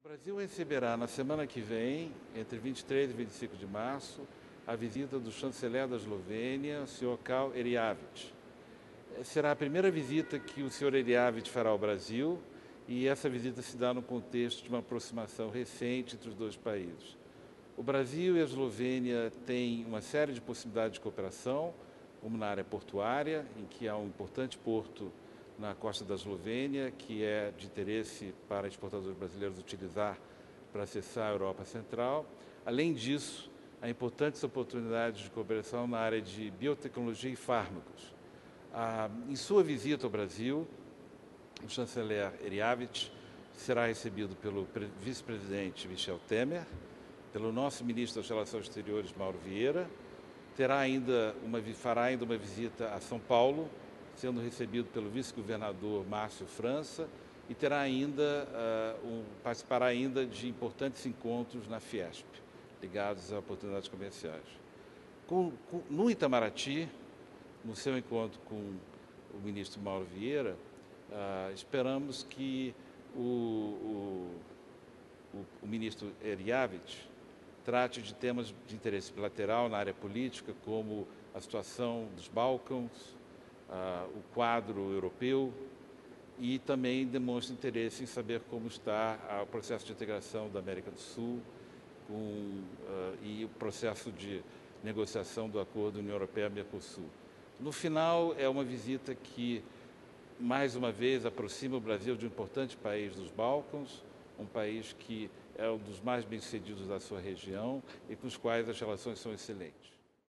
Brasil receberá na semana que vem, entre 23 e 25 de março, a visita do chanceler da Eslovênia, o Sr. Kal Erjavec. Será a primeira visita que o Sr. Erjavec fará ao Brasil e essa visita se dá no contexto de uma aproximação recente entre os dois países. O Brasil e a Eslovênia têm uma série de possibilidades de cooperação, como na área portuária, em que há um importante porto na costa da Eslovênia, que é de interesse para exportadores brasileiros utilizar para acessar a Europa Central. Além disso, há importantes oportunidades de cooperação na área de biotecnologia e fármacos. Em sua visita ao Brasil, o chanceler Erjavec será recebido pelo vice-presidente Michel Temer, pelo nosso ministro das Relações Exteriores, Mauro Vieira, fará ainda uma visita a São Paulo, sendo recebido pelo vice-governador Márcio França, e participará ainda de importantes encontros na Fiesp, ligados a oportunidades comerciais. No Itamaraty, no seu encontro com o ministro Mauro Vieira, esperamos que o ministro Erjavec trate de temas de interesse bilateral na área política, como a situação dos Balcãs, o quadro europeu, e também demonstra interesse em saber como está o processo de integração da América do Sul e o processo de negociação do acordo União Europeia-Mercosul. No final, é uma visita que, mais uma vez, aproxima o Brasil de um importante país dos Balcãs, um país que é um dos mais bem-sucedidos da sua região e com os quais as relações são excelentes.